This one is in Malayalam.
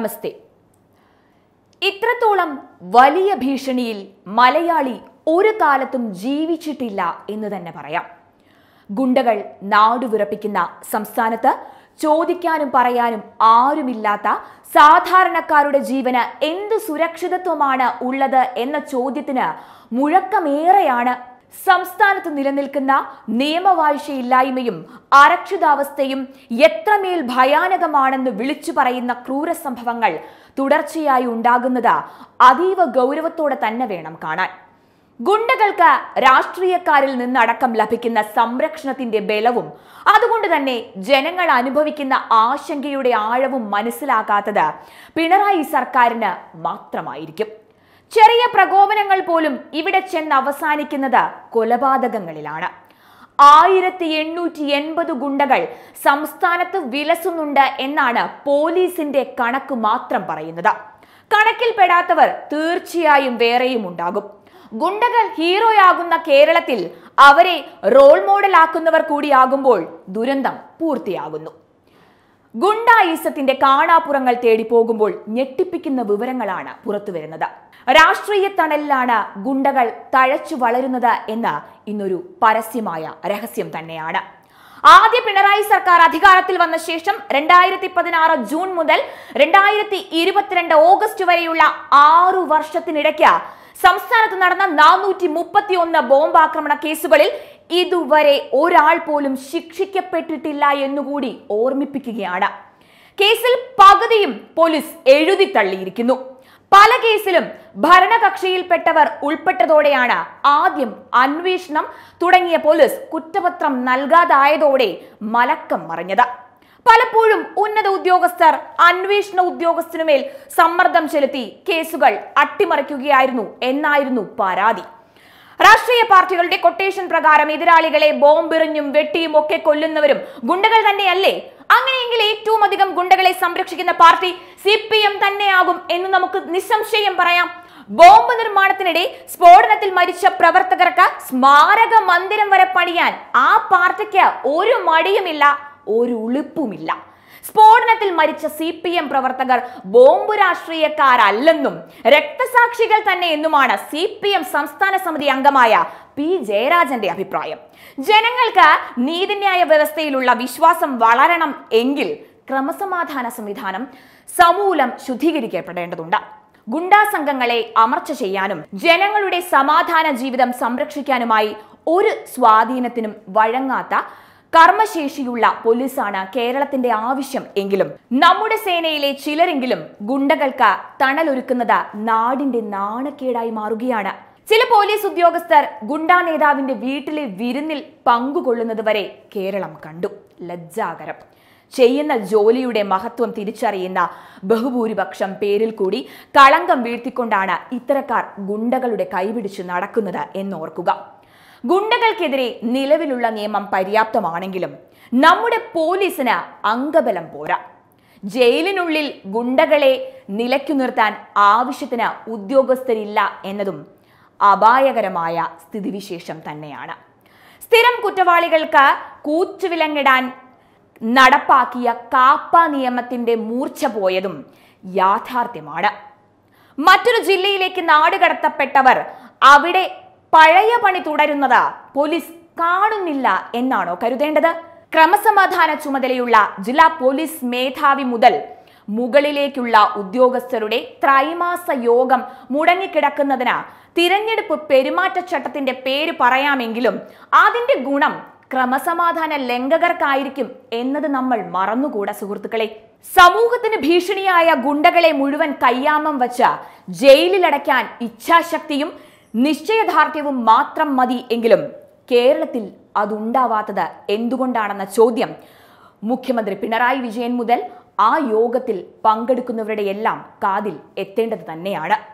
നമസ്തേ. ഇത്രത്തോളം വലിയ ഭീഷണിയിൽ മലയാളി ഒരു കാലത്തും ജീവിച്ചിട്ടില്ല എന്ന് തന്നെ പറയാം. ഗുണ്ടകൾ നാടുവിറപ്പിക്കുന്ന സംസ്ഥാനത്ത് ചോദിക്കാനും പറയാനും ആരുമില്ലാത്ത സാധാരണക്കാരുടെ ജീവന് എന്ത് സുരക്ഷിതത്വമാണ് ഉള്ളത് എന്ന ചോദ്യത്തിന് മുഴക്കമേറെയാണ്. സംസ്ഥാനത്ത് നിലനിൽക്കുന്ന നിയമവാഴ്ചയില്ലായ്മയും അരക്ഷിതാവസ്ഥയും എത്രമേൽ ഭയാനകമാണെന്ന് വിളിച്ചു പറയുന്ന ക്രൂര സംഭവങ്ങൾ തുടർച്ചയായി ഉണ്ടാകുന്നത് അതീവ ഗൗരവത്തോടെ തന്നെ വേണം കാണാൻ. ഗുണ്ടകൾക്ക് രാഷ്ട്രീയക്കാരിൽ നിന്നടക്കം ലഭിക്കുന്ന സംരക്ഷണത്തിന്റെ ബലവും അതുകൊണ്ട് തന്നെ ജനങ്ങൾ അനുഭവിക്കുന്ന ആശങ്കയുടെ ആഴവും മനസ്സിലാക്കാത്തത് പിണറായി സർക്കാരിന് മാത്രമായിരിക്കും. ചെറിയ പ്രകോപനങ്ങൾ പോലും ഇവിടെ ചെന്ന് അവസാനിക്കുന്നത് കൊലപാതകങ്ങളിലാണ്. 1880 ഗുണ്ടകൾ സംസ്ഥാനത്ത് വിലസുന്നുണ്ട് എന്നാണ് പോലീസിന്റെ കണക്ക് മാത്രം പറയുന്നത്. കണക്കിൽപ്പെടാത്തവർ തീർച്ചയായും വേറെയും ഉണ്ടാകും. ഗുണ്ടകൾ ഹീറോയാകുന്ന കേരളത്തിൽ അവരെ റോൾ മോഡൽ ആക്കുന്നവർ കൂടിയാകുമ്പോൾ ദുരന്തം പൂർത്തിയാകുന്നു. ഗുണ്ടായിസത്തിന്റെ കാണാപ്പുറങ്ങൾ തേടി പോകുമ്പോൾ ഞെട്ടിപ്പിക്കുന്ന വിവരങ്ങളാണ് പുറത്തുവരുന്നത്. രാഷ്ട്രീയ തണലിലാണ് ഗുണ്ടകൾ തഴച്ചു വളരുന്നത് എന്ന് ഇന്നൊരു പരസ്യമായ രഹസ്യം തന്നെയാണ്. ആദ്യ പിണറായി സർക്കാർ അധികാരത്തിൽ വന്ന ശേഷം 2016 ജൂൺ മുതൽ 2022 ഓഗസ്റ്റ് വരെയുള്ള 6 വർഷത്തിനിടയ്ക്ക് സംസ്ഥാനത്ത് നടന്ന 431 ബോംബാക്രമണ കേസുകളിൽ ഇതുവരെ ഒരാൾ പോലും ശിക്ഷിക്കപ്പെട്ടിട്ടില്ല എന്നുകൂടി ഓർമ്മിപ്പിക്കുകയാണ്. കേസിൽ പകുതിയും പോലീസ് എഴുതി തള്ളിയിരിക്കുന്നു. പല കേസിലും ഭരണകക്ഷിയിൽപ്പെട്ടവർ ഉൾപ്പെട്ടതോടെയാണ് ആദ്യം അന്വേഷണം തുടങ്ങിയ പോലീസ് കുറ്റപത്രം നൽകാതായതോടെ മലക്കം മറിഞ്ഞത്. പലപ്പോഴും ഉന്നത ഉദ്യോഗസ്ഥർ അന്വേഷണ ഉദ്യോഗസ്ഥനുമേൽ സമ്മർദ്ദം ചെലുത്തി കേസുകൾ അട്ടിമറിക്കുകയായിരുന്നു എന്നായിരുന്നു പരാതി. രാഷ്ട്രീയ പാർട്ടികളുടെ കൊട്ടേഷൻ പ്രകാരം എതിരാളികളെ ബോംബെറിഞ്ഞും വെട്ടിയും ഒക്കെ കൊല്ലുന്നവരും ഗുണ്ടകൾ തന്നെയല്ലേ? അങ്ങനെയെങ്കിൽ ഏറ്റവും അധികം ഗുണ്ടകളെ സംരക്ഷിക്കുന്ന പാർട്ടി CPM തന്നെയാകും എന്ന് നമുക്ക് നിസ്സംശയം പറയാം. ബോംബ് നിർമ്മാണത്തിനിടെ സ്ഫോടനത്തിൽ മരിച്ച പ്രവർത്തകർക്ക് സ്മാരക മന്ദിരം വരെ പണിയാൻ ആ പാർട്ടിക്ക് ഒരു മടിയുമില്ല, ഒരു ഉളുപ്പുമില്ല. സ്ഫോടനത്തിൽ മരിച്ച CPM പ്രവർത്തകർ ബോംബ് രാഷ്ട്രീയക്കാരല്ലെന്നും രക്തസാക്ഷികൾ തന്നെ എന്നുമാണ് CPM സംസ്ഥാന സമിതി അംഗമായ P. ജയരാജന്റെ അഭിപ്രായം. ജനങ്ങൾക്ക് നീതിന്യായ വ്യവസ്ഥയിലുള്ള വിശ്വാസം വളരണം എങ്കിൽ ക്രമസമാധാന സംവിധാനം സമൂലം ശുദ്ധീകരിക്കപ്പെടേണ്ടതുണ്ട്. ഗുണ്ടാ സംഘങ്ങളെ അമർച്ച ചെയ്യാനും ജനങ്ങളുടെ സമാധാന ജീവിതം സംരക്ഷിക്കാനുമായി ഒരു സ്വാധീനത്തിനും വഴങ്ങാത്ത കർമ്മശേഷിയുള്ള പോലീസാണ് കേരളത്തിന്റെ ആവശ്യം എങ്കിലും നമ്മുടെ സേനയിലെ ചിലരെങ്കിലും ഗുണ്ടകൾക്ക് തണലൊരുക്കുന്നത് നാടിന്റെ നാണക്കേടായി മാറുകയാണ്. ചില പോലീസ് ഉദ്യോഗസ്ഥർ ഗുണ്ടാ നേതാവിന്റെ വീട്ടിലെ വിരുന്നിൽ പങ്കുകൊള്ളുന്നത് വരെ കേരളം കണ്ടു. ലജ്ജാകരം. ചെയ്യുന്ന ജോലിയുടെ മഹത്വം തിരിച്ചറിയുന്ന ബഹുഭൂരിപക്ഷം പേരിൽ കൂടി കളങ്കം വീഴ്ത്തിക്കൊണ്ടാണ് ഇത്തരക്കാർ ഗുണ്ടകളുടെ കൈപിടിച്ച് നടക്കുന്നത് എന്നോർക്കുക. ഗുണ്ടകൾക്കെതിരെ നിലവിലുള്ള നിയമം പര്യാപ്തമാണെങ്കിലും നമ്മുടെ പോലീസിന് അംഗബലം പോരാ. ജയിലിനുള്ളിൽ ഗുണ്ടകളെ നിലയ്ക്കു നിർത്താൻ ആവശ്യത്തിന് ഉദ്യോഗസ്ഥരില്ല എന്നതും അപായകരമായ സ്ഥിതിവിശേഷം തന്നെയാണ്. സ്ഥിരം കുറ്റവാളികൾക്ക് കൂച്ചുവിലങ്ങിടാൻ നടപ്പാക്കിയ കാപ്പ നിയമത്തിന്റെ മൂർച്ച പോയതും യാഥാർത്ഥ്യമാണ്. മറ്റൊരു ജില്ലയിലേക്ക് നാടുകടത്തപ്പെട്ടവർ അവിടെ പഴയ പണി തുടരുന്നത് പോലീസ് കാണുന്നില്ല എന്നാണോ കരുതേണ്ടത്? ക്രമസമാധാന ചുമതലയുള്ള ജില്ലാ പോലീസ് മേധാവി മുതൽ മുകളിലേക്കുള്ള ഉദ്യോഗസ്ഥരുടെ ത്രൈമാസ യോഗം മുടങ്ങിക്കിടക്കുന്നതിന് തിരഞ്ഞെടുപ്പ് പെരുമാറ്റച്ചട്ടത്തിന്റെ പേര് പറയാമെങ്കിലും അതിന്റെ ഗുണം ക്രമസമാധാന ലംഘകർക്കായിരിക്കും എന്നത് നമ്മൾ മറന്നുകൂടാ സുഹൃത്തുക്കളെ. സമൂഹത്തിന് ഭീഷണിയായ ഗുണ്ടകളെ മുഴുവൻ കയ്യാമം വച്ച് ജയിലിലടയ്ക്കാൻ ഇച്ഛാശക്തിയും നിശ്ചയദാർഢ്യവും മാത്രം മതി എങ്കിലും കേരളത്തിൽ അതുണ്ടാവാത്തത് എന്തുകൊണ്ടാണെന്ന ചോദ്യം മുഖ്യമന്ത്രി പിണറായി വിജയൻ മുതൽ ആ യോഗത്തിൽ പങ്കെടുക്കുന്നവരുടെ എല്ലാം കാതിൽ എത്തേണ്ടത് തന്നെയാണ്.